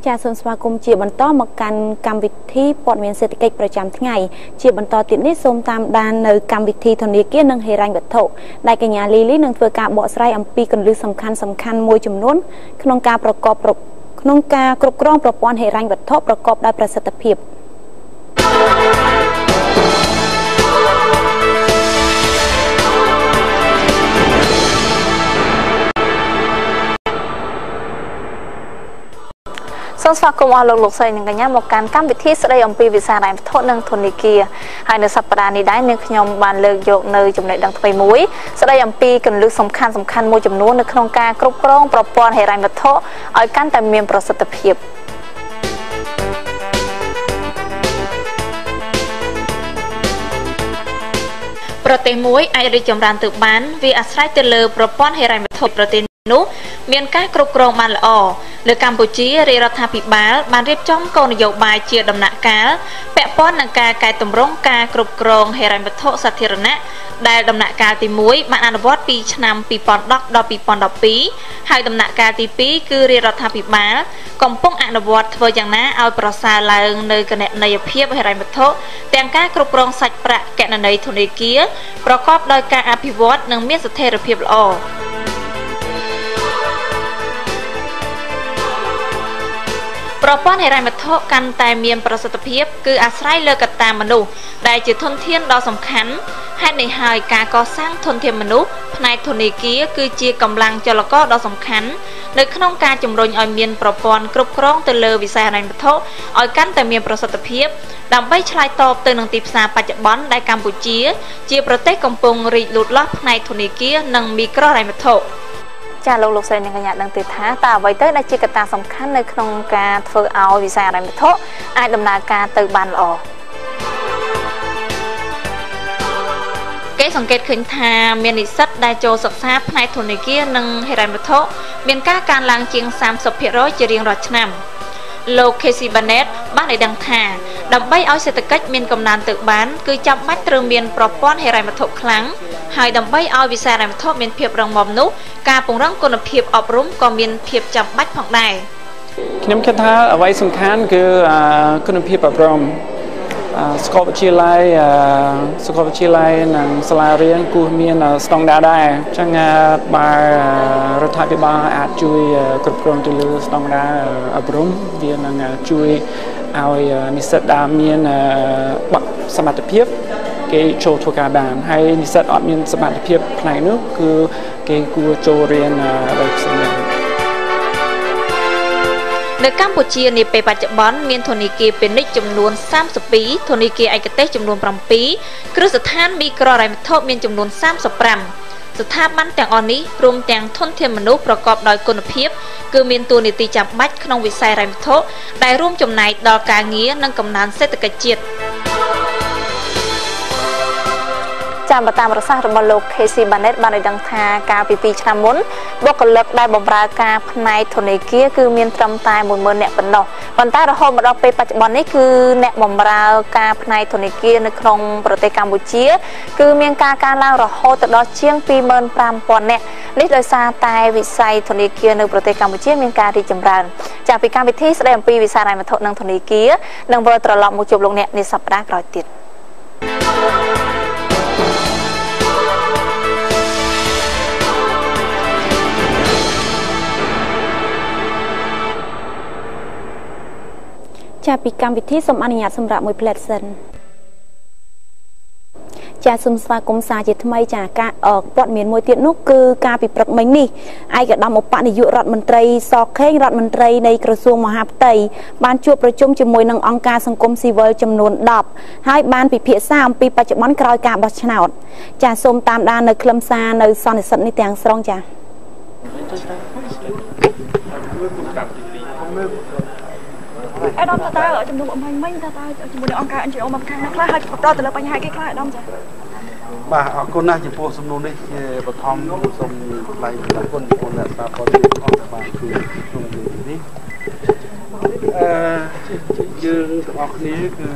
ចាសសូមស្វាគមន៍ជាបន្តមកកាន់កម្មវិធីព័ត៌មានសេដ្ឋកិច្ចប្រចាំថ្ងៃជាបន្តទៀតនេះសូមតាមដាននៅកម្មវិធីធនាគារនិងហិរញ្ញវត្ថុដែលកញ្ញាលីលីនឹងធ្វើការបកស្រាយអំពីគន្លឹះសំខាន់មួយចំនួនក្នុងការគ្រប់គ្រងប្រព័ន្ធហិរញ្ញវត្ថុប្រកបដោយប្រសិទ្ធភាពសូមស្វាគមន៍អស់លោកស្រីនិងកញ្ញាមកកាន់កម្មវិធីស្ដីអំពីវិស័យហិរញ្ញវត្ថុនិងធនាគារហើយនៅសប្តាហ៍នេះដែរនាងខ្ញុំបានលើកយកនៅចំណុចដឹងថ្មីមួយស្ដីអំពីគន្លឹះសំខាន់មួយចំនួននៅក្នុងការគ្រប់គ្រងប្រព័ន្ធហិរញ្ញវត្ថុឲ្យកាន់តែមានប្រសិទ្ធភាពប្រទេសមួយអាចរីកចម្រើនទៅបានវាអាស្រ័យទៅលើប្រព័ន្ធហិរញ្ញវត្ថុប្រទេសនោះមានការគ្រប់គ្រងបានល្អលើកម្ពុជារាជរដ្ឋាភិបាលបានរៀបចំគោលនយោបាយជាដំណាក់កាលពាក់ព័ន្ធនឹងការកែតម្រង់ការគ្រប់គ្រងហិរញ្ញវត្ថុសាធារណៈដែលដំណាក់កាលទី1បានអនុវត្តពីឆ្នាំ2010ដល់2012ហើយដំណាក់កាលទី2គឺរាជរដ្ឋាភិបាលកំពុងអនុវត្តធ្វើយ៉ាងណាឲ្យប្រសើរឡើងនៅគណនេយ្យភាពហិរញ្ញវត្ថុទាំងការគ្រប់គ្រងសាច់ប្រាក់គណនេយ្យធនាគារប្រកបដោយការអភិវឌ្ឍនិងមានស្ថិរភាពល្អប្រព័ន្ធហិរញ្ញវត្ថុកាន់តែមានប្រសិទ្ធភាពគឺអាស្រ័យលើកត្តាមនុស្សដែលជាធនធានដ៏សំខាន់ហេតុនេះហើយការកសាងធនធានមនុស្សផ្នែកធនាគារគឺជាកម្លាំងចលករដ៏សំខាន់នៅក្នុងការជំរុញឲ្យមានប្រព័ន្ធគ្រប់គ្រងទៅលើវិស័យហិរញ្ញវត្ថុឲ្យកាន់តែមានប្រសិទ្ធភាពដើម្បីឆ្លើយតបទៅនឹងទីផ្សារបច្ចុប្បន្នដែលកម្ពុជាជាប្រទេសកំពុងរីកលូតលាស់ផ្នែកធនាគារនិងមីក្រូហិរញ្ញវត្ថុចាលោកស្រីនិងកញ្ញាដឹងទេថាតើអ្វីទៅដែលជាកត្តាសំខាន់នៅក្នុងការធ្វើឲ្យវិស័យហិរញ្ញវត្ថុអាចដំណើរការទៅបានល្អគេសង្កេតឃើញថាមាននិស្សិតដែលចូលសិក្សាផ្នែកធនាគារនិងហិរញ្ញវត្ថុមានការកើនឡើងជាង 30% ជារៀងរាល់ឆ្នាំលោក Casey Barnett បានឲ្យដឹងថាដើម្បីឲ្យសេដ្ឋកិច្ចមានកំណើនទៅបានគឺចាំបាច់ត្រូវមានប្រព័ន្ធហិរញ្ញវត្ថុខ្លាំងហើយដើម្បីឲ្យវិស័យហិរញ្ញវត្ថុមានភាពរឹងមាំនោះការពង្រឹងគុណភាពអប់រំក៏មានភាពចាំបាច់ផងដែរខ្ញុំគិតថាអ្វីសំខាន់គឺគុណភាពអប់រំសាកលវិទ្យាល័យនិងសាលារៀនគួរមានស្តង់ដារដែរអញ្ចឹងបើរដ្ឋាភិបាលអាចជួយគ្រប់គ្រងទៅលើស្តង់ដារអប់រំវានឹងជួយឲ្យនិស្សិតដែលមានសមត្ថភាពគេចូលធ្វើការបានហើយនិស្សិតអត់មានសមត្ថភាពផ្នែកនោះគឺគេគួរចូលរៀនដោយផ្សេងនៅកម្ពុជានាពេលបច្ចុប្បន្នមានធនាគារពាណិជ្ជចំនួន32ធនាគារឯកទេសចំនួន7គ្រឹះស្ថានមីក្រូហិរញ្ញវត្ថុមានចំនួន35ស្ថាប័នទាំងអស់នេះរួមទាំងធនធានមនុស្សប្រកបដោយគុណភាពគឺមានតួនាទីចាំបាច់ក្នុងវិស័យហិរញ្ញវត្ថុដែលរួមចំណែកដល់ការងារនិងកំណើនសេដ្ឋកិច្ចជាតិតាមប្រសាសន៍របស់លោក Casey Barnett បានឲ្យដឹងថាកាលពី2ឆ្នាំមុនបុគ្គលិកដែលបម្រើការផ្នែកធនាគារគឺមានត្រឹមតែ 10,000 នាក់ប៉ុណ្ណោះប៉ុន្តែរហូតមកដល់ពេលបច្ចុប្បន្ននេះគឺអ្នកបម្រើការផ្នែកធនាគារនៅក្នុងប្រទេសកម្ពុជាគឺមានការកើនឡើងរហូតទៅដល់ជាង 25,000 នាក់នេះដោយសារតែវិស័យធនាគារនៅប្រទេសកម្ពុជាមានការរីកចម្រើនចាពីកម្មវិធីស្ដីអំពីវិស័យហិរញ្ញវត្ថុនិងធនាគារនឹងវិលត្រឡប់មកជួបលោកអ្នកនាសប្តាហ៍ក្រោយទៀតចាពីកម្មវិធីសូមអនុញ្ញាតសម្រាប់មួយផ្លែតសិនចាសូមស្វាគមន៍សារជាថ្មីចាការព័ត៌មានមួយទៀតនោះគឺការពិព្រឹកមិញនេះឯកឧត្តមឧបនាយករដ្ឋមន្ត្រីសខេងរដ្ឋមន្ត្រីនៃក្រសួងមហាផ្ទៃបានជួបប្រជុំជាមួយនឹងអង្គការសង្គមស៊ីវិលចំនួន10ហើយបានពិភាក្សាអំពីបច្ចុប្បន្នក្រោយការបោះឆ្នោតចាសូមតាមដាននៅខ្លឹមសារនៅសន្និសីទនេះទាំងស្រុងចាអេដាមតើចំនួនមិញតើជាមួយនឹងអង្គការ NGO មកខាងណាខ្លះហើយបន្តទៅលើបញ្ហាគេខ្លះអេដាមចាបាទអរគុណណាស់ចំពោះសំណួរនេះជាបឋមសូមថ្លែងអរគុណចំពោះអ្នកស្ដាប់ព័ត៌មានអស់ដែលបានជួយក្នុងនេះយើងទាំងអស់គ្នាគឺ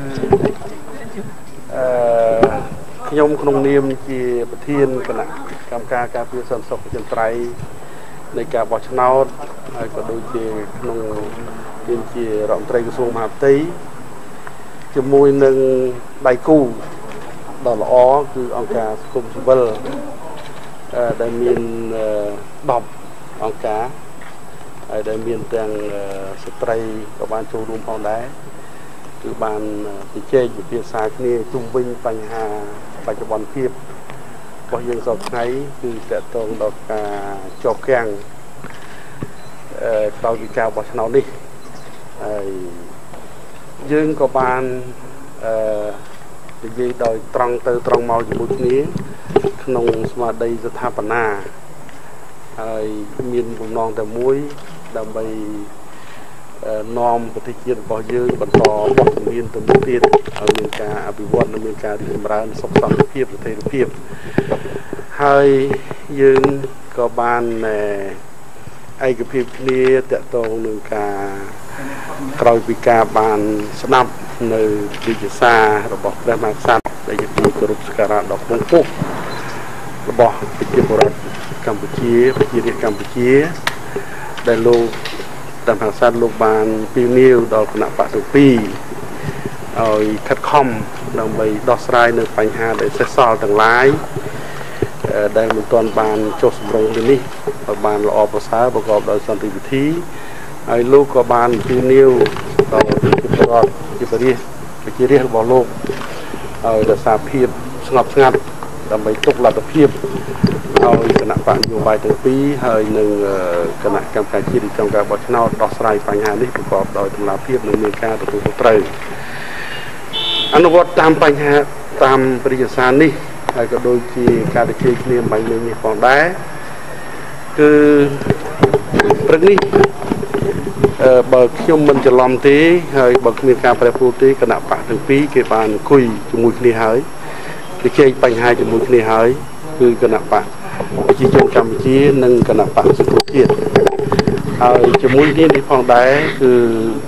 ខ្ញុំក្នុងនាមជាប្រធានគណៈកម្មការការពារសន្តិសុខប្រជាត្រៃในการบอชนาวก็โดยเฉพาะเป็นเกี่ยรองไตรกระทรวงมหาดไทยจะมวยหนึ่งใบกู้ดอลล้อคือองค์การสกุลซิเบิลได้มีดอกองค์การได้มีแต่งสตรีกับบ้านโจรุมพองได้คือบ้านติเจอยู่เพียงสายนี่จุ่มวิ่งปัญหาปัจจุบันเพียบพอยังสอบใช้คือจะตรงดอกจอบแกงเราวิจารณ์บอชนาวนี่ยื่นกับบ้านจะยืดโดยตรงเตอตรงเมาอยู่บนนี้ขนมสมาดีสถาปนามีนบุญนองแต่มุ้ยดำไปนอมปฏิกิริยาบ่ยืนบรรทอบกมีนตัวมุติอเมริกาอภิวัตอเมริกาที่มาสกสันเพียบประเทศเพียบให้ยืนกับบ้านไอ้กับพิบนี้จะตรงหนึ่งกากรอยปิกาบานสนับในดิจิซาระบบได้มาสัตว์ได้จะมีกรุบสการะดอกมงกุฎระบบปิจิบรัฐกัมพูชีปิจิริกัมพูชีได้โลกดำทางสัตว์โลกบานปีนิวดอกขณะปัจจุบันเอาคัดคอมนำไปดอกสไลน์ในปัญหาได้เซสซอลต่างหลายได้เหมือนตอนบานโจสมรงนี่บานละอภาษาประกอบโดยสันติวิธีไอ้ลูกกับบานปีนิวต่อจิตรอดจิตรีไปจีเรียกบอลโลกเอาแต่สาเพียบสงบสงัดทำไปตุกหลับเพียบเอาคณะปะอยู่ใบถึงปีเฮยหนึ่งคณะกรรมการจีดีกรรมการบอชนอดอกสไลปัญหานี้ประกอบโดยตำราเพียบในเมืองการตัวตัวเตยอนุวัตตามปัญหาตามปริยสารนี้ก็โดยที่การตะเคียนเรียนใบหนึ่งมีของได้คือเรื่องนี้บางช่วงมันจะล้อมตีเฮ้ยบางมีการแปรปรวนตีขณะปะถึงปีเกี่ยวกับคุยจมูกนี่เฮ้ยที่เกี่ยวปัญหาจมูกนี่เฮ้ยคือขณะปะจีจงจำจีนึงขณะปะสุขเกียรติเฮ้ยจมูกนี่ในฟองได้คือ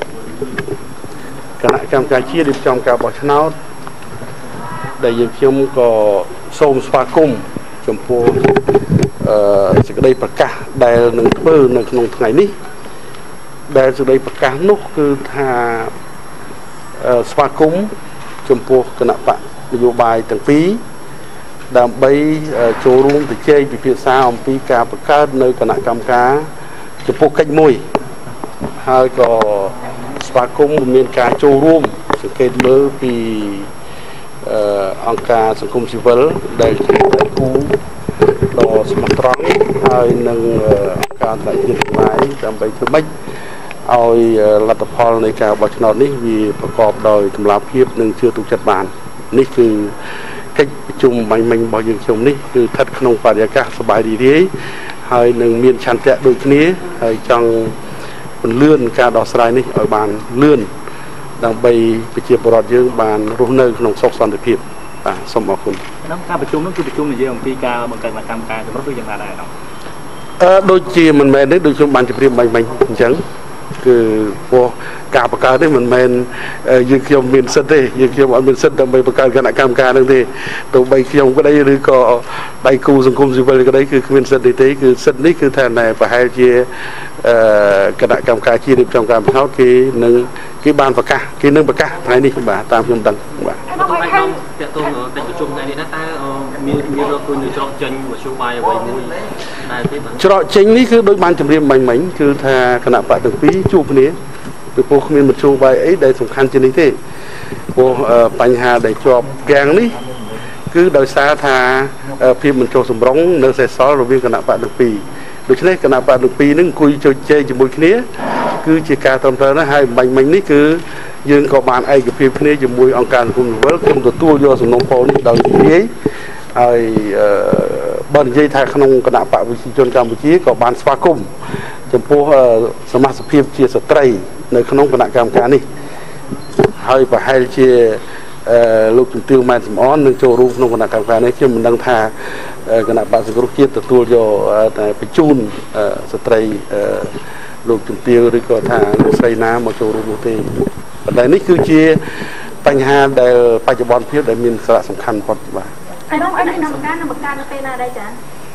ขณะกรรมการชี้ดิบจอมการบอชนาวได้ยินช่วงก็ส่งสปากุ้มจมพูสิ่งใดประกาศได้หนึ่งเพื่อหนึ่งขนมไงนี้ได้สิ่งใดประกาศนุกคือถ้าสปากุ้มจมพูคณะปะนโยบายต่างปีดำใบโจรุ่งติเจย์ปีเพียซาอมปีการประกาศในคณะกรรมการจมพูcáchมวยให้ก็สปากุ้มมีการโจรุ่งสังเกตเมื่อปีองค์การสังคมซิวิลได้คู่ต่อสมัครตรังให้หนึ่งการได้ยินหมายจำไปคือไม่เอารัฐพลในการบอชนอนี้มีประกอบโดยกำลังเพียบหนึ่งเชื่อตุกจัดบานนี่คือการประชุมใบเมงบอยชมนี่คือทัดขนมปาริยากาสบายดีดีให้หนึ่งมีชันเตะโดยนี้ให้จังเป็นเลื่อนการดอกสไลนี่เอาบานเลื่อนดังไปเจียบรอดเยอะบานรุ่นเนยขนมซอกสันติพิบสมบูรณ์น้ำการประชุมนั่นคือประชุมในเรื่องปีการบางการมาทำการจะรับรู้ยังไงได้เนาะโดยจีมันแมนได้โดยชมบานจะเรียบใบเมงจังคือพวกการประกาศได้มันแมนยืนเขียวมีนเสด็จยืนเขียวอันเป็นเสด็จไปประกาศคณะกรรมการนั่นเองตัวใบเขียวก็ได้หรือก็ใบกูสังคมสิบใบก็ได้คือเป็นเสด็จคือเสด็จนี่คือแทนในประหารเจียคณะกรรมการที่ดิบจำการเขาคือหนึ่งกี่บานประกาศกี่หนึ่งประกาศภายในบ่าตามจำตังบ่าทำไมน้องจะต้องเป็นประชุมในนี้นะตามีเราคุยในจอเจนว่าช่วงบ่ายวันนี้จอเจนนี่คือโดยบานจำเรียมใบเหม็นคือถ้าคณะปะถึงปีจูบนี้คือพวกมีมันช่วงใบไอ้ได้สำคัญจริงที่พวกปัญหาได้จอบแกงนี่คือโดยสาธาพิมพ์มันโจสมร้องเนื้อใส่ซอสเราเรียกคณะปะถึงปีโดยเฉพาะคณะปะถึงปีนึงคุยโจเจจมูกนี้คือจีการตอนเธอนะให้ใบเหม็นนี่คือยืนกับบานไอ้กับพิมพ์นี้จมูกองการคุมเวิร์กคุมตัวโยสมนงโพนี่โดยที่ไอ้บริษัทไทยขนมคณะปะวิชิชนกัมพูชีกับบานสปาคุมจำพวกสมาชิกเชียร์สตรีในขนมคณะกรรมการนี่ให้ไปให้เชียร์ลูกจุดtiêuมันสมอนหนึ่งโจรูขนมคณะกรรมการนี่เชื่อมันดังท่าคณะปะสิกรุเชียร์ตัวโยแต่ไปจูนสตรีลูกจุดtiêuหรือก็ท่าลูกใส่น้ำมาโจรูตีแต่ในนี้คือเชียร์ปัญหาในปัจจุบันเพียบได้มีสาระสำคัญพอดีว่าไอ้น้องไอ้น้องการนำการเป็นอะไรจ๊ะ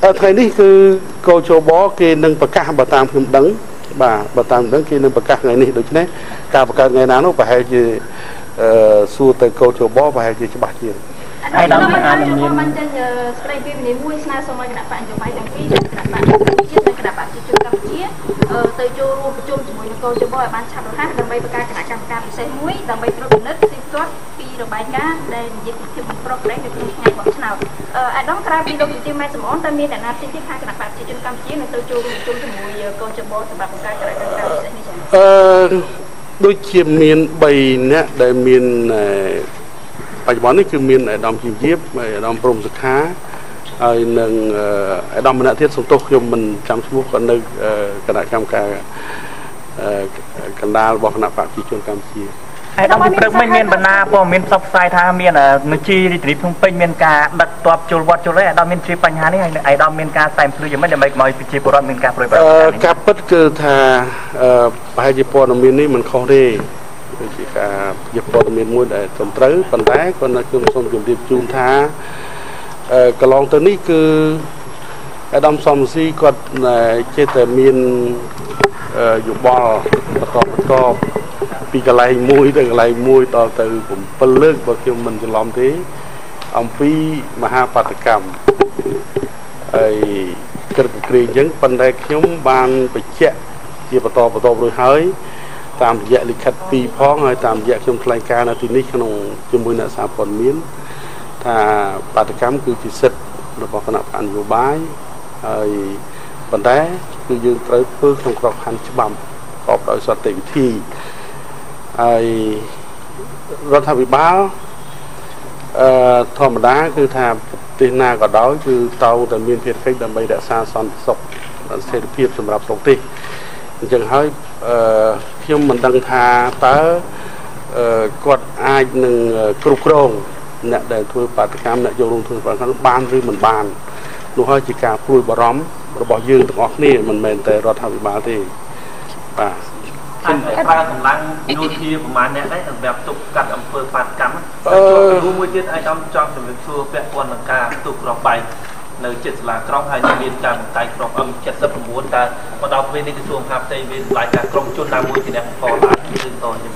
ថ្ងៃនេះគឺកោជបគេនឹងប្រកាសបើតាមខ្ញុំដឹងបាទបើតាមដឹងគេនឹងប្រកាសថ្ងៃនេះដូច្នេះការបង្កើតថ្ងៃណានោះប្រហែលជាសួរទៅកោជបប្រហែលជាច្បាស់ជាងហើយដល់អាចមានមិនចេញស្ដីពីវិនិច្ឆ័យមួយស្នើសុំឲ្យគណៈបកនយោបាយទាំងពីរគណៈបកជាតិនិងគណៈបកប្រជាជនកម្ពុជាទៅចូលរួមប្រជុំជាមួយនឹងកោជបឲ្យបានឆាប់រហ័សដើម្បីបង្កើតគណៈកម្មការពិសេសមួយដើម្បីត្រួតពិនិត្យទីស្ទាត់ពីរបាយការណ៍ដែលនិយាយពីភាពមិនប្រក្រតីនៅក្នុងថ្ងៃបោះឆ្នោតអាដាមក្រៅពីលោកជំទាវម៉ែសំអនតើមានអ្នកណាផ្សេងទៀតខាងគណៈបកប្រជាជនកម្ពុជានឹងទៅចូលរួមប្រជុំជាមួយកោជបសម្រាប់បង្កើតគណៈកម្មការពិសេសនេះចា៎ដូចជាមាន3នាក់ដែលមានបច្ចុប្បន្ននេះគឺមានអាដាមជីវៀបអាដាមព្រំសុខាហើយនឹងអាដាមម្នាក់ទៀតសំទោសខ្ញុំមិនចាំឈ្មោះគាត់នៅគណៈកម្មការកណ្ដាលរបស់គណៈបកប្រជាជនកម្ពុជាហើយដល់ព្រឹកមិញមានបណ្ណាព័ត៌មានផ្សព្វផ្សាយថាមាននគររាជធានីភ្នំពេញមានការដឹកទ័ពចូលវត្តចូលអីអាដាមមានជ្រាបបញ្ហានេះហើយអាដាមមានការផ្សាយភ្លឺយ៉ាងម៉េចដើម្បីកុំឲ្យប្រជាពលរដ្ឋមានការប្រួយបារម្ភការពិតគឺថាប្រហែលជាព័ត៌មាននេះមិនខុសទេគឺជាការជាព័ត៌មានមួយដែលត្រឹមត្រូវប៉ុន្តែគាត់នៅខ្ញុំសូមជម្រាបជូនថាកន្លងទៅនេះគឺអាដាមសំស៊ីគាត់ចេះតែមានយោបល់បន្តពីកន្លែងមួយទៅកន្លែងមួយដល់ទៅ7លើកបើខ្ញុំមិនច្រឡំទេអំពីមហាបាតកម្មហើយគិតក្រែងអញ្ចឹងប៉ុន្តែខ្ញុំបានបញ្ជាក់ជាបន្តរួចហើយតាមរយៈលិខិត2ផងហើយតាមរយៈខ្ញុំថ្លែងការណ៍នៅទីនេះក្នុងជាមួយអ្នកសារព័ត៌មានថាបាតកម្មគឺជាសិទ្ធិរបស់គណៈបកនយោបាយហើយប៉ុន្តែគឺយើងត្រូវធ្វើក្នុងក្របខ័ណ្ឌច្បាប់ប្រកបដោយសន្តិវិធីហើយរដ្ឋាភិបាលធម្មតាគឺថាប្រទេសណាក៏ដោយគឺតើតែមានភារកិច្ចដើម្បីរក្សាសន្តិសុខស្ថិរភាពសម្រាប់ប្រទេសអញ្ចឹងហើយខ្ញុំមិនដឹងថាតើគាត់អាចនឹងគ្រប់គ្រងអ្នកដែលធ្វើបាតកម្មអ្នកយករួមធ្វើបាតកម្មបានឬមិនបាននោះហើយជាការព្រួយបារម្ភរបស់យើងទាំងអស់គ្នាមិនមែនតែរដ្ឋាភិបាលទេបាទខ្ញុំប្រើកម្លាំងយោធាប្រមាណអ្នកដែរសម្រាប់ទប់កាត់អំពើបាតកម្មរួមមួយទៀតអាចចង់ជំរាបសួរពាក់ព័ន្ធនឹងការទូក្រោបបែកនៅចិត្តសាលាក្រុងហើយមានការបង្កាយក្រុមM79តើមកដល់ពេលនេះក្រសួងខាផ្ទៃមានផ្លាយការក្រុមជនណាមួយជាអ្នកបង្កឡើងឬតយ៉ាងម៉េច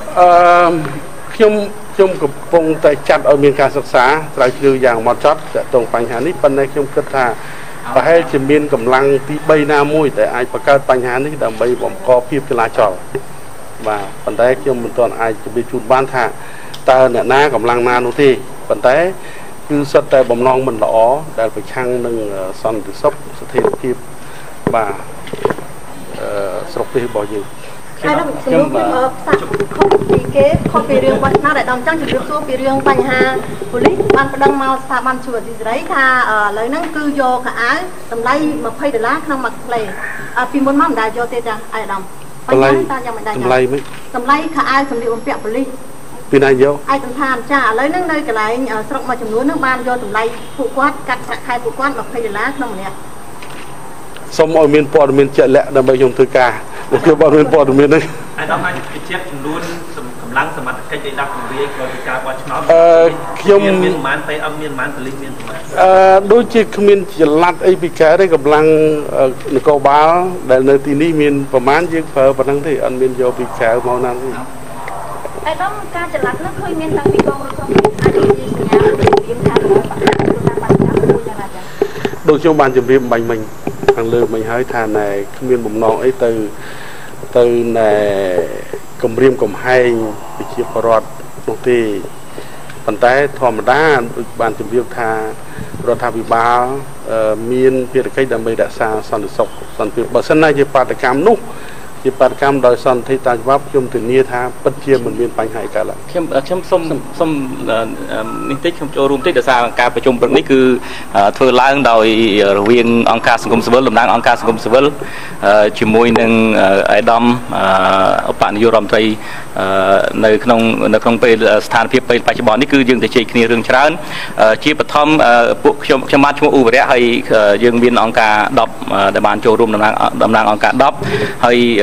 ខ្ញុំកំពុងតែចាត់ឲ្យមានការសិក្សាស្រាវជ្រាវយ៉ាងហ្មត់ចត់ទាក់ទងបញ្ហានេះប៉ុន្តែខ្ញុំគិតថាប្រហែលជាមានកម្លាំងទី3ណាមួយដែលអាចបង្កើតបញ្ហានេះដើម្បីបង្កភាពចលាចលបាទប៉ុន្តែខ្ញុំមិនទាន់អាចជម្រាបជូនបានថាតើអ្នកណាកម្លាំងណានោះទេប៉ុន្តែគឺសិតតែបំណងមិនល្អដែលប្រឆាំងនឹងសន្តិសុខស្ថិរភាពបាទស្រុកទេសរបស់យើងខ្ញុំខុសពីគេខុសពីរឿងបោះឆ្នោតដែលដំចង់ជម្រាបសួរពីរឿងបញ្ហាប៉ូលីសបានប្តឹងមកស្ថាប័នជួរអធិសេរីថាឥឡូវហ្នឹងគឺយកខោអាវតម្លៃ$20ក្នុងមួយផ្លេពីមុនមកមិនដែលយកទេចាអាយដាមតម្លៃយ៉ាងមិនដែរតម្លៃមិនតម្លៃខោអាវសម្លៀកបំពាក់ប៉ូលីសពីណាយកឯកសណ្ឋានចាឥឡូវហ្នឹងនៅកន្លែងស្រុកមួយចំនួនហ្នឹងបានយកតម្លៃពួកគាត់កាត់ប្រាក់ខែពួកគាត់$20ក្នុងម្នាក់សូមឲ្យមានព័ត៌មានជាក់លាក់ដើម្បីខ្ញុំធ្វើការខ្ញុំអត់មានព័ត៌មានទេហើយដល់អាចបញ្ជាក់ចំនួនកម្លាំងសមត្ថកិច្ចដែលដាក់ពង្រាយក្រោយពីការបោះឆ្នោតខ្ញុំមានប្រមាណ PM មានប្រមាណប៉ូលីសមានប្រមាណដូចជាគ្មានចល័តអីពីកើតទេកម្លាំងនគរបាលដែលនៅទីនេះមានប្រមាណយើងប្រើប៉ុណ្ណឹងទេអត់មានយកពីក្រៅមកណាទេឯកឧត្តមការចល័តនោះឃើញមានតាំងពីកងរដ្ឋអាចនិយាយសញ្ញារៀបថារបស់បាក់មួយយ៉ាងណាចាដូចខ្ញុំបានជម្រាបបាញ់មិញខាងលើមិញហើយថាណែគ្មានបំណងអីទៅណែគម្រាមកំហែងប្រជាពលរដ្ឋនោះទេប៉ុន្តែធម្មតាដូចបានជម្រាបថារដ្ឋាភិបាលមានភារកិច្ចដើម្បីរក្សាសន្តិសុខសន្តិភាពបើសិនណាជាបាតកម្មនោះជាបាតកម្មដោយសន្តិតាមច្បាប់ខ្ញុំធានាថាពិតជាមិនមានបញ្ហាកើតឡើងខ្ញុំសុំនេះតិចខ្ញុំចូលរួមតិចដោយសារការប្រជុំព្រឹកនេះគឺធ្វើឡើងដោយរវាងអង្គការសង្គមស៊ីវិលតំណាងអង្គការសង្គមស៊ីវិលជាមួយនឹងអាដាមឧបនាយករដ្ឋមន្ត្រីនៅក្នុងពេលស្ថានភាពពេលបច្ចុប្បន្ននេះគឺយើងទៅជែកគ្នារឿងច្រើនជាបឋមពួកខ្ញុំបានឈ្មោះឧបរៈហើយយើងមានអង្គការ10ដែលបានចូលរួមតំណាងអង្គការ10ហើយ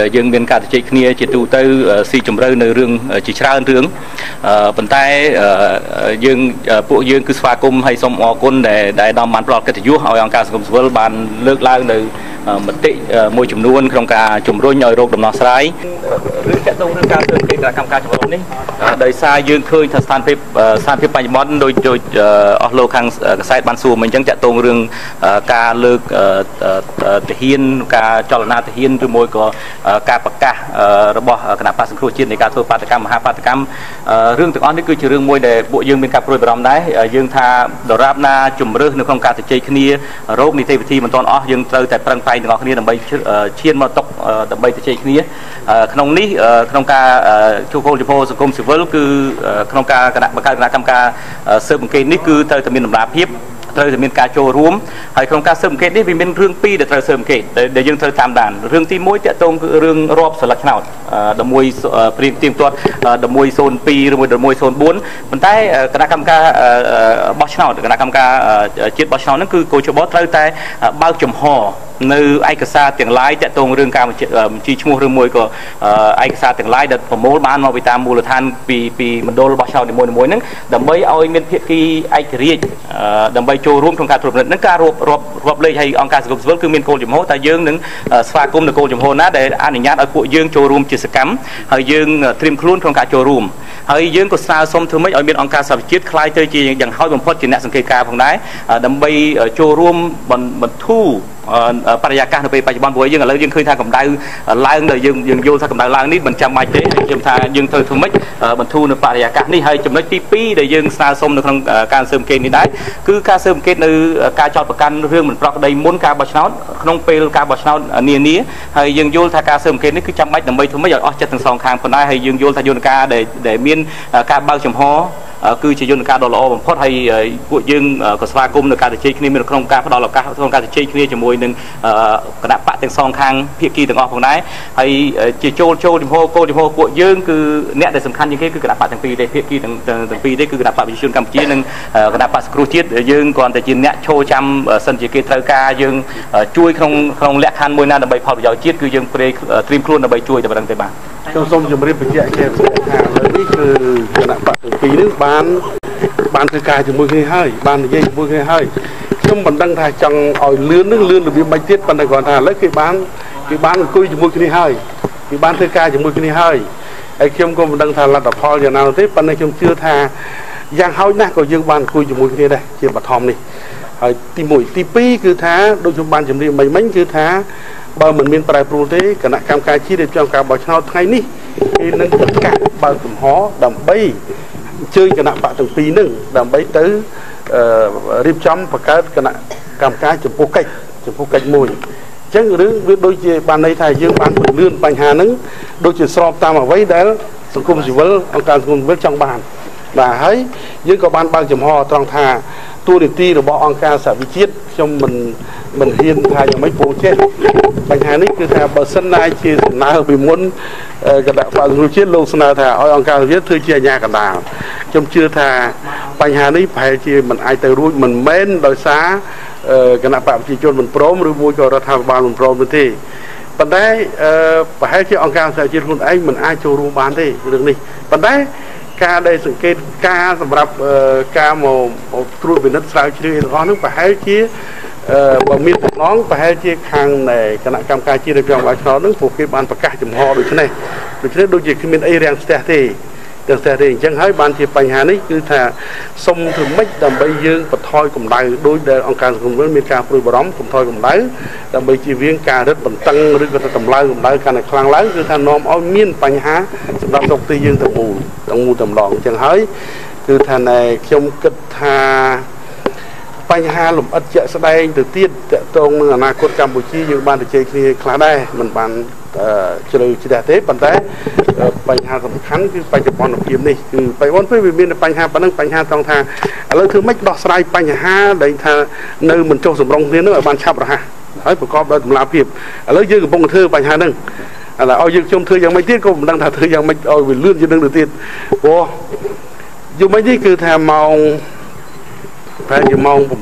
យើងមានការជជែកគ្នាជាទូទៅស៊ីជម្រៅនៅរឿងជាច្រើនរឿងប៉ុន្តែយើងពួកយើងគឺស្វាគមន៍ហើយសូមអរគុណដែលនាំបានផ្ដល់កិត្តិយសឲ្យអង្គការសង្គមស៊ីវិលបានលើកឡើងនៅមតិមួយចំនួនក្នុងការជំរុញឲ្យរកដំណោះស្រាយរឿងតាក់ទងនឹងការធ្វើកិច្ចការកម្មការជំរុញនេះដោយសារយើងឃើញថាស្ថានភាពបច្ចុប្បន្នដូចអស់លោកខាងកសែតបានសួរមកអញ្ចឹងតាក់ទងរឿងការលើកទាហានការចលនាទាហានឬមួយក៏ការប្រកាសរបស់គណៈបក្សសង្គ្រោះជាតិនៃការធ្វើបាតកម្មមហាបាតកម្មរឿងទាំងអស់នេះគឺជារឿងមួយដែលពួកយើងមានការព្រួយបារម្ភដែរយើងថាដរាបណាជំរឿសនៅក្នុងការជជែកគ្នារោគនីតិវិធីមិនទាន់អស់យើងត្រូវតែប្រឹងប្រែងទាំងអស់គ្នាដើម្បីឈានមកតុដើម្បីជជែកគ្នាក្នុងនេះក្នុងការជួបគោលចំពោះសង្គមស៊ីវិលគឺក្នុងការគណៈកម្មការស៊ើបអង្កេតនេះគឺត្រូវតែមានតម្លាភាពត្រូវតែមានការចូលរួមហើយក្នុងការស៊ើបអង្កេតនេះវាមានរឿងពីរដែលត្រូវស៊ើបអង្កេតដែលយើងត្រូវតាមដានរឿងទី1តាក់ទងគឺរឿងរាប់សិលឹកឆ្នោត11ព្រៀងទៀងទាត់1102ឬមួយ1104ប៉ុន្តែគណៈកម្មការបោះឆ្នោតគណៈកម្មការជាតិបោះឆ្នោតហ្នឹងគឺគោលច្បល់ត្រូវតែបើកចំហនៅឯកសារទាំងឡាយតាក់ទងរឿងការបញ្ជីឈ្មោះឬមួយក៏ឯកសារទាំងឡាយដែលប្រមូលបានមកពីតាមមូលដ្ឋានពីមណ្ឌលបោះឆ្នោតនីមួយៗហ្នឹងដើម្បីឲ្យមានភាគីឯករាជ្យដើម្បីចូលរួមក្នុងការត្រួតពិនិត្យហ្នឹងការរាប់លេខឲ្យអង្គការសង្គមស៊ីវិលគឺមានគោលចំហតែយើងនឹងស្វាគមន៍នៅគោលចំហណាដែលអនុញ្ញាតឲ្យពួកយើងចូលរួមជាសកម្មហើយយើងត្រៀមខ្លួនក្នុងការចូលរួមហើយយើងក៏ស្នើសុំធ្វើម៉េចឲ្យមានអង្គការសហជាតិខ្លាយទៅជាយ៉ាងហោចបំផុតជាអ្នកសង្កេតការផងដែរដើម្បីចូលរួមបន្ធូរបរិយាកាសនៅពេលបច្ចុប្បន្នព្រោះយើងឥឡូវយើងឃើញថាកម្ដៅឡើងដែលយើងយល់ថាកម្ដៅឡើងនេះមិនចាំបាច់ទេហើយខ្ញុំថាយើងត្រូវធ្វើម៉េចបន្ធូរនៅបរិយាកាសនេះហើយចំណុចទី2ដែលយើងស្នើសុំនៅក្នុងការស៊ើបអង្កេតនេះដែរគឺការស៊ើបអង្កេតនៅការចោទប្រកាន់រឿងមិនប្រក្រតីមុនការបោះឆ្នោតក្នុងពេលការបោះឆ្នោតនានាហើយយើងយល់ថាការស៊ើបអង្កេតនេះគឺចាំបាច់ដើម្បីធ្វើម៉េចឲ្យអស់ចិត្តទាំងសងខាងផងដែរហើយយើងយល់ថាយន្តការដែលមានការបើកចំហគឺជាយន្តការដ៏ល្អបំផុតហើយពួកយើងក៏ស្វាគមន៍នៅការជជែកគ្នាមានក្នុងការផ្ដល់ឱកាសក្នុងការជជែកគ្នាជាមួយនឹងគណៈបកទាំងសងខាងភាគីទាំងអស់ផងដែរហើយជាចូលចំហគោលចំហពួកយើងគឺអ្នកដែលសំខាន់ជាងគេគឺគណៈបកទាំងពីរទេភាគីទាំងពីរទេគឺគណៈបកប្រជាជនកម្ពុជានិងគណៈបកសង្គ្រោះជាតិយើងគ្រាន់តែជាអ្នកឈរចាំសិនជាគេត្រូវការយើងជួយក្នុងលក្ខខណ្ឌមួយណាដើម្បីផលប្រយោជន៍ជាតិគឺយើងត្រៀមខ្លួនដើម្បីជួយតែប៉ុណ្្នឹងទេបាទខ្ញុំសូមជម្រាបបញ្ជាក់ជាថានេះគឺគណៈបកទាំងពីរនេះបានធ្វើការជាមួយគ្នាហើយបាននិយាយជាមួយគ្នាហើយខ្ញុំមិនដឹងថាចង់ឲ្យលឿនរបៀបមិនទៀតប៉ុន្តែគាត់ថាឥឡូវគេបានអង្គុយជាមួយគ្នាហើយគេបានធ្វើការជាមួយគ្នាហើយខ្ញុំក៏មិនដឹងថាលទ្ធផលយ៉ាងណាទេប៉ុន្តែខ្ញុំជឿថាយ៉ាងហោចណាស់ក៏យើងបានអង្គុយជាមួយគ្នាដែរជាបឋមនេះហើយទី1ទី2គឺថាដូចខ្ញុំបានជម្រាបមិញគឺថាបើមិនមានប្រែប្រួលទេគណៈកម្មការជាតិរៀបចំការបោះឆ្នោតថ្ងៃនេះគេនឹងប្រកាសបើកចំហដើម្បីអញ្ជើញគណៈបកទាំងពីរនឹងដើម្បីទៅរៀបចំបង្កើតគណៈកម្មការចំពោះកិច្ចមួយអញ្ចឹងរឿងវាដូចជាបានន័យថាយើងបានពន្លឿនបញ្ហាហ្នឹងដូចជាស្របតាមអ្វីដែលសង្គមស៊ីវិលអង្គការសង្គមស៊ីវិលចង់បានបាទហើយយើងក៏បានបើកចំហត្រង់ថាតួនាទីរបស់អង្គការសហវិជាតិខ្ញុំមិនហ៊ានថាយ៉ាងម៉េចពូចេះបញ្ហានេះគឺថាបើសិនណាជាសំណើពីមុនគណៈបក្សសង្គ្រោះជាតិលោកស្នើថាឲ្យអង្គការសហវិជាតិធ្វើជាអាជ្ញាកណ្ដាលខ្ញុំជឿថាបញ្ហានេះប្រហែលជាមិនអាចទៅរួចមិនមែនដោយសារគណៈបកប្រជាជនមិនព្រមឬមួយក៏រដ្ឋាភិបាលមិនព្រមទេប៉ុន្តែប្រហែលជាអង្គការសហជាតិខ្លួនឯងមិនអាចចូលរួមបានទេរឿងនេះប៉ុន្តែការដែលសង្កេតការសម្រាប់ការមកត្រួតពិនិត្យស្រាវជ្រាវទាំងអស់នោះប្រហែលជាបើមានបំណងប្រហែលជាខាងគណៈកម្មការជាតិរៀបចំបោះឆ្នោតនោះពួកគេបានប្រកាសចំហដូចនេះដូចជាគ្មានអីរាំងស្ទះទេអញ្ចឹងហើយបានជាបញ្ហានេះគឺថាសុំធ្វើម៉េចដើម្បីយើងបន្ថយកម្ដៅដោយដែលអង្គការសង្គមស៊ីវិលមានការព្រួយបារម្ភបន្ថយកម្ដៅដើម្បីជៀសវាងការរឹតបន្តឹងឬក៏តម្លើងកម្ដៅកាន់តែខ្លាំងឡើងគឺថានាំឲ្យមានបញ្ហាសម្រាប់សុខភាពយើងទាំងមូលតម្លងអញ្ចឹងហើយគឺថាណែខ្ញុំគិតថាបញ្ហាលំអិតជាក់ស្ដែងទៅទៀតតកតងនឹងអនាគតកម្ពុជាយើងបានជជែកគ្នាខ្លះដែរមិនបានជ្រៅជ្រះទេប៉ុន្តែបញ្ហាសំខាន់គឺបច្ចុប្បន្នភាពនេះគឺបច្ចុប្បន្នពេលវាមានបញ្ហាប៉ុណ្ណឹងបញ្ហាត្រង់ថាឥឡូវធ្វើម៉េចដោះស្រាយបញ្ហាដែលថានៅមិនចុះសម្រុងគ្នានោះឲ្យបានឆាប់រហ័សហើយប្រកបដោយតម្លាភាពឥឡូវយើងកំពុងធ្វើបញ្ហាហ្នឹងឥឡូវឲ្យយើងខ្ញុំធ្វើយ៉ាងម៉េចទៀតក៏មិនដឹងថាធ្វើយ៉ាងម៉េចឲ្យវាលឿនជាងនឹងទៅទៀតព្រោះយូរមិញនេះគឺថាម៉ោងប្រហែលជាម៉ោង7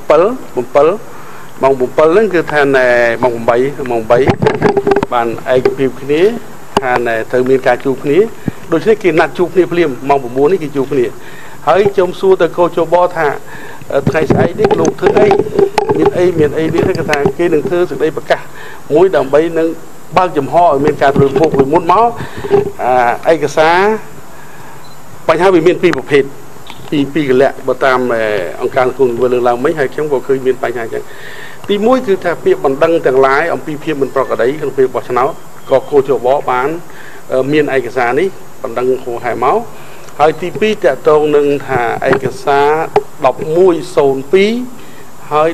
ហ្នឹងគឺថាម៉ោង8បានឯកភាពគ្នាថាត្រូវមានការជួបគ្នាដូច្នេះគេណាត់ជួបគ្នាភ្លាមម៉ោង 9 នេះគេជួបគ្នាហើយខ្ញុំសួរទៅកោជបថាថ្ងៃស្អែកនេះលោកធ្វើអីមានអីនេះគេថាគេនឹងធ្វើសេចក្តីប្រកាសមួយដើម្បីនឹងបើកចំហឲ្យមានការធ្វើភពពីមុនមកឯកសារបញ្ហាវាមានពីរប្រភេទពីរកលៈបើតាមអង្គការសង្គមស៊ីវិលលើកឡើងមិញហើយខ្ញុំក៏ឃើញមានបញ្ហាចឹងទី1គឺថាពាក្យបណ្ដឹងទាំងឡាយអំពីភាពមិនប្រក្រតីក្នុងពេលបោះឆ្នោតក៏កោជបបានមានឯកសារនេះបណ្ដឹងហួសហេតុមកហើយទី2តកតងនឹងថាឯកសារ1102ហើយ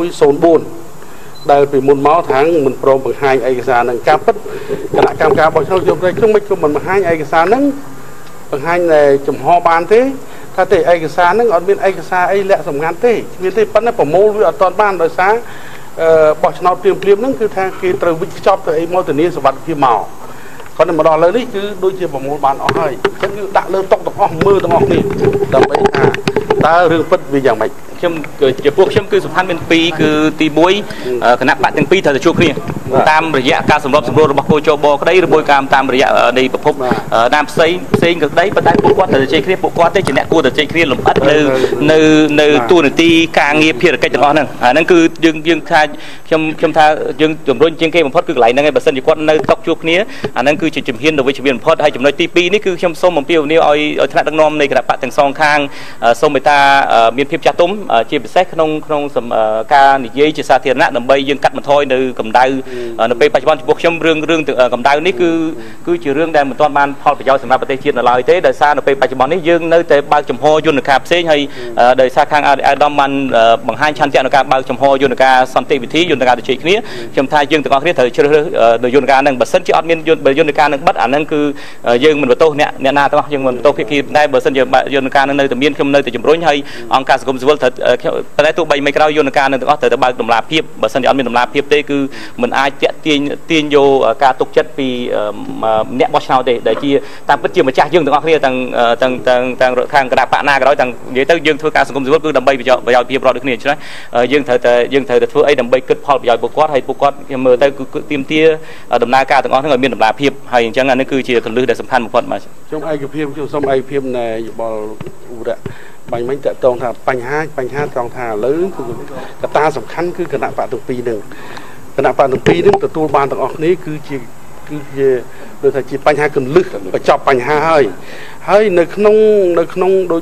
1104ដែលពីមុនមកថាមិនព្រមបង្ហាញឯកសារនឹងការពិតគណៈកម្មការបោះឆ្នោតខ្ញុំខ្ញុំមិនបង្ហាញឯកសារនឹងបង្ហាញចំហបានទេថាទេឯកសារនឹងអត់មានឯកសារអីលក្ខសម្ងាត់ទេមានទេប៉ុន្តែប្រមូលវាអត់ទាន់បានដោយសារបោះឆ្នោតព្រាមហ្នឹងគឺថាគេត្រូវវិខ្ចប់ទៅអីមកធានាសុវត្ថិភាពមកគាត់មកដល់លើនេះគឺដូចជាប្រមូលបានអស់ហើយអញ្ចឹងគឺដាក់លើតុទាំងអស់មើលទាំងអស់នេះដើម្បីថាតើរឿងពិតវាយ៉ាងម៉េចខ្ញុំជាពួកខ្ញុំគឺសំខាន់មាន2គឺទី1គណៈបកទាំងពីរត្រូវតែជួបគ្នាតាមរយៈការសម្របសម្រួលរបស់គោចបក្តីឬមួយតាមរយៈនៃប្រភពតាមផ្សេងក្តីប៉ុន្តែពួកគាត់ត្រូវតែជ័យគ្នាពួកគាត់ទេជាអ្នកគួរតែជ័យគ្នាលំអិតនៅទូនាទីការងារភារកិច្ចទាំងអស់ហ្នឹងអាហ្នឹងគឺយើងថាខ្ញុំថាយើងជំរុញជាងគេបំផុតគឺកន្លែងហ្នឹងឯងបើសិនជាគាត់នៅតុជួបគ្នាអាហ្នឹងគឺជាជំហានទៅវិជ្ជមានបំផុតហើយចំណុចទី2នេះគឺខ្ញុំសូមអំពាវនាវឲ្យថ្នាក់ដឹកនាំនៃគណៈបកទាំងសងខាងសូមមេត្តាមានភាពចាស់ទុំជាពិសេសក្នុងការនិយាយជាសាធារណៈដើម្បីយើងកាត់បន្ថយនៅកម្ដៅនៅពេលបច្ចុប្បន្នចំពោះខ្ញុំរឿងកម្ដៅនេះគឺជារឿងដែលមិនទាន់បានផលប្រយោជន៍សម្រាប់ប្រទេសជាតិនៅឡើយទេដោយសារនៅពេលបច្ចុប្បន្ននេះយើងនៅតែបើកចំហយន្តការផ្សេងហើយដោយសារខាងអាដាមបានបង្ហាញឆន្ទៈក្នុងការបើកចំហយន្តការសន្តិវិធីយន្តការទៅជ័យគ្នាខ្ញុំថាយើងទាំងអស់គ្នាត្រូវជ្រើសរើសយន្តការហ្នឹងបើសិនជាអត់មានយន្តការហ្នឹងបិទអាហ្នឹងគឺយើងមិនបន្ទោសអ្នកណាទាំងអស់យើងមិនបន្ទោសភាគីតែបើសិនជាយន្តការហ្នឹងនៅតែមានខ្ញុំនៅតែជំរុញហើយអង្គការសង្គមស៊ីវិលត្រូវប៉ុន្តែទោះបីមិនក្រោយយន្តការនឹងទាំងអស់ត្រូវតែបើកតម្លាភាពបើសិនជាអត់មានតម្លាភាពទេគឺមិនអាចទាញយកការទុកចិត្តពីអ្នកបោះឆ្នោតទេដែលជាតាមពិតជាម្ចាស់យើងទាំងអស់គ្នាទាំងខាងគណៈបកណាក៏ដោយទាំងនិយាយទៅយើងធ្វើការសង្គមស៊ីវិលគឺដើម្បីប្រយោជន៍ភាពរដ្ឋដូចគ្នាដូច្នេះយើងត្រូវតែធ្វើអីដើម្បីគិតផលប្រយោជន៍ពួកគាត់ហើយពួកគាត់ខ្ញុំមើលទៅគឺទាមទារដំណើរការទាំងអស់ហ្នឹងឲ្យមានតម្លាភាពហើយអញ្ចឹងអានេះគឺជាកលឹះដែលសំខាន់បំផុតបាទខ្ញុំឯកភាពខ្ញុំសូមឯកភាពនៃយោបល់ឧបរៈបាញ់មិញតកតងថាបញ្ហាត្រង់ថាឥឡូវគឺកត្តាសំខាន់គឺគណៈបកទាំងពីរហ្នឹងគណៈបកទាំងពីរហ្នឹងទទួលបានទាំងអស់គ្នាគឺជាដូចថាជាបញ្ហាកលឹះបញ្ចប់បញ្ហាហើយនៅក្នុងដូច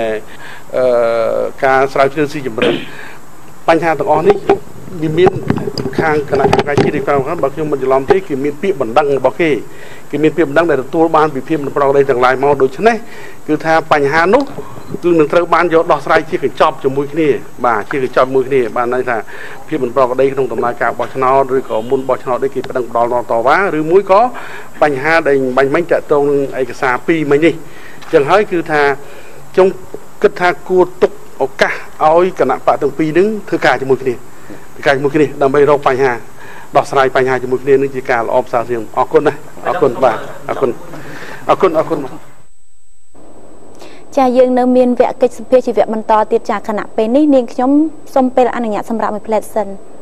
ការស្រាវជ្រាវស៊ីជម្រៅបញ្ហាទាំងអស់នេះវាមានខាងគណៈកម្មការជាតិទី5បើខ្ញុំមិនច្រឡំទេគឺមានពាក្យបណ្ដឹងរបស់គេមានពាក្យបណ្ដឹងដែលទទួលបានពីភាពមិនប្រក្រតីទាំងឡាយមកដូច្នេះគឺថាបញ្ហានោះគឺនឹងត្រូវបានយកដោះស្រាយជាកញ្ចប់ជាមួយគ្នាបាទជាកញ្ចប់មួយគ្នាបានន័យថាភាពមិនប្រក្រតីក្នុងដំណើរការបោះឆ្នោតឬក៏មុនបោះឆ្នោតនេះគេបណ្ដឹងផ្ដល់តវ៉ាឬមួយក៏បញ្ហាដែលបាញ់មិញតកតងនឹងឯកសារ2មិញនេះអញ្ចឹងហើយគឺថាខ្ញុំគិតថាគួរទុកឱកាសឲ្យគណៈបកទាំងពីរនឹងធ្វើការជាមួយគ្នាដើម្បីរកបញ្ហាដោះស្រាយបញ្ហាជាមួយគ្នានឹងជាការល្អប្រសើរជាងអរគុណណាអរគុណបាទអរគុណចាយើងនៅមានវគ្គកិច្ចសភាជាវគ្គបន្តទៀតចាខណៈពេលនេះនាងខ្ញុំសូមពេលអនុញ្ញាតសម្រាប់មួយផ្លែតសិន